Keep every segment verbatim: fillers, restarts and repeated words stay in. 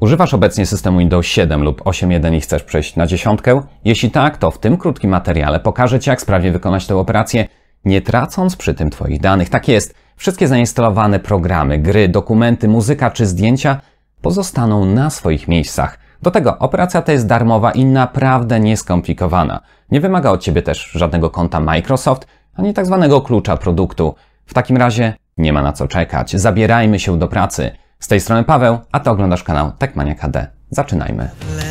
Używasz obecnie systemu Windows siedem lub osiem jeden i chcesz przejść na dziesiątkę? Jeśli tak, to w tym krótkim materiale pokażę Ci, jak sprawnie wykonać tę operację, nie tracąc przy tym Twoich danych. Tak jest, wszystkie zainstalowane programy, gry, dokumenty, muzyka czy zdjęcia pozostaną na swoich miejscach. Do tego operacja ta jest darmowa i naprawdę nieskomplikowana. Nie wymaga od Ciebie też żadnego konta Microsoft, ani tak zwanego klucza produktu. W takim razie nie ma na co czekać. Zabierajmy się do pracy. Z tej strony Paweł, a Ty oglądasz kanał Techmania H D. Zaczynajmy.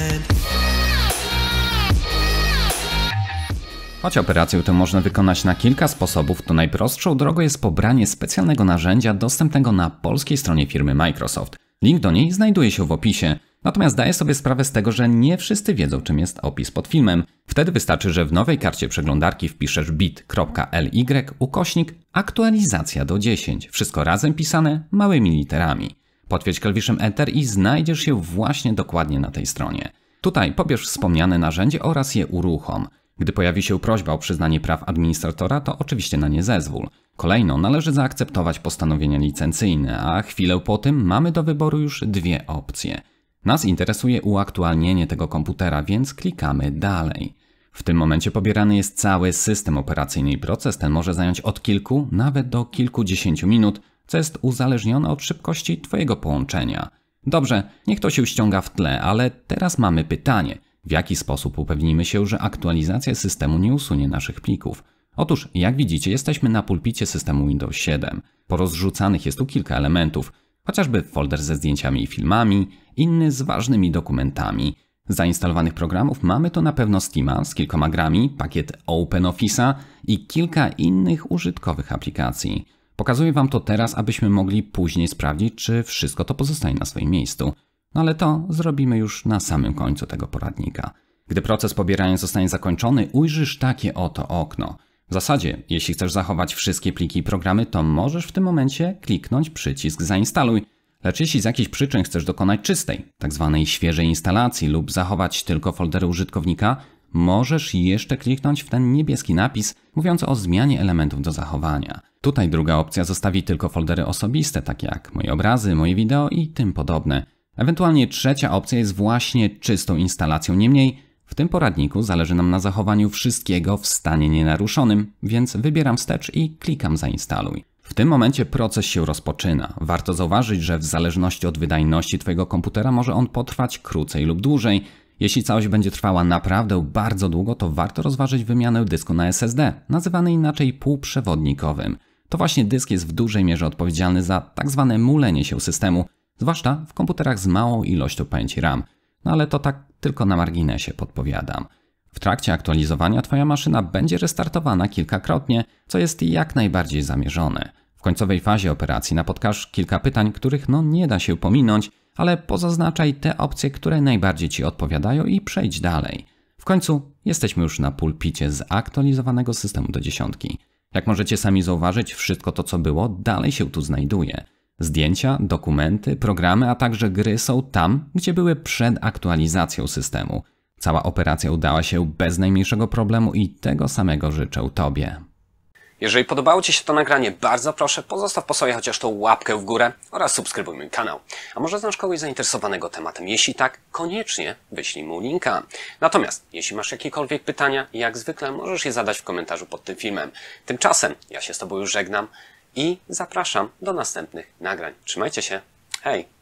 Choć operację tę można wykonać na kilka sposobów, to najprostszą drogą jest pobranie specjalnego narzędzia dostępnego na polskiej stronie firmy Microsoft. Link do niej znajduje się w opisie. Natomiast daję sobie sprawę z tego, że nie wszyscy wiedzą, czym jest opis pod filmem. Wtedy wystarczy, że w nowej karcie przeglądarki wpiszesz bit kropka ly ukośnik aktualizacja do dziesięć. Wszystko razem pisane małymi literami. Potwierdź klawiszem Enter i znajdziesz się właśnie dokładnie na tej stronie. Tutaj pobierz wspomniane narzędzie oraz je uruchom. Gdy pojawi się prośba o przyznanie praw administratora, to oczywiście na nie zezwól. Kolejno należy zaakceptować postanowienia licencyjne, a chwilę po tym mamy do wyboru już dwie opcje. Nas interesuje uaktualnienie tego komputera, więc klikamy dalej. W tym momencie pobierany jest cały system operacyjny i proces ten może zająć od kilku, nawet do kilkudziesięciu minut, co jest uzależnione od szybkości Twojego połączenia. Dobrze, niech to się ściąga w tle, ale teraz mamy pytanie. W jaki sposób upewnimy się, że aktualizacja systemu nie usunie naszych plików? Otóż, jak widzicie, jesteśmy na pulpicie systemu Windows siedem. Porozrzucanych jest tu kilka elementów, chociażby folder ze zdjęciami i filmami, inny z ważnymi dokumentami. Z zainstalowanych programów mamy tu na pewno Steama z kilkoma grami, pakiet OpenOffice'a i kilka innych użytkowych aplikacji. Pokazuję Wam to teraz, abyśmy mogli później sprawdzić, czy wszystko to pozostaje na swoim miejscu. No ale to zrobimy już na samym końcu tego poradnika. Gdy proces pobierania zostanie zakończony, ujrzysz takie oto okno. W zasadzie, jeśli chcesz zachować wszystkie pliki i programy, to możesz w tym momencie kliknąć przycisk zainstaluj. Lecz jeśli z jakichś przyczyn chcesz dokonać czystej, tak zwanej świeżej instalacji lub zachować tylko foldery użytkownika, możesz jeszcze kliknąć w ten niebieski napis mówiący o zmianie elementów do zachowania. Tutaj druga opcja zostawi tylko foldery osobiste, takie jak moje obrazy, moje wideo i tym podobne. Ewentualnie trzecia opcja jest właśnie czystą instalacją, niemniej w tym poradniku zależy nam na zachowaniu wszystkiego w stanie nienaruszonym, więc wybieram wstecz i klikam zainstaluj. W tym momencie proces się rozpoczyna. Warto zauważyć, że w zależności od wydajności Twojego komputera może on potrwać krócej lub dłużej. Jeśli całość będzie trwała naprawdę bardzo długo, to warto rozważyć wymianę dysku na S S D, nazywany inaczej półprzewodnikowym. To właśnie dysk jest w dużej mierze odpowiedzialny za tak zwane mulenie się systemu, zwłaszcza w komputerach z małą ilością pamięci RAM. No ale to tak tylko na marginesie podpowiadam. W trakcie aktualizowania Twoja maszyna będzie restartowana kilkakrotnie, co jest jak najbardziej zamierzone. W końcowej fazie operacji napotkasz kilka pytań, których no nie da się pominąć, ale pozaznaczaj te opcje, które najbardziej Ci odpowiadają i przejdź dalej. W końcu jesteśmy już na pulpicie zaktualizowanego systemu do dziesiątki. Jak możecie sami zauważyć, wszystko to co było dalej się tu znajduje. Zdjęcia, dokumenty, programy, a także gry są tam, gdzie były przed aktualizacją systemu. Cała operacja udała się bez najmniejszego problemu i tego samego życzę Tobie. Jeżeli podobało Ci się to nagranie, bardzo proszę pozostaw po sobie chociaż tą łapkę w górę oraz subskrybuj mój kanał. A może znasz kogoś zainteresowanego tematem? Jeśli tak, koniecznie wyślij mu linka. Natomiast jeśli masz jakiekolwiek pytania, jak zwykle możesz je zadać w komentarzu pod tym filmem. Tymczasem ja się z Tobą już żegnam i zapraszam do następnych nagrań. Trzymajcie się. Hej!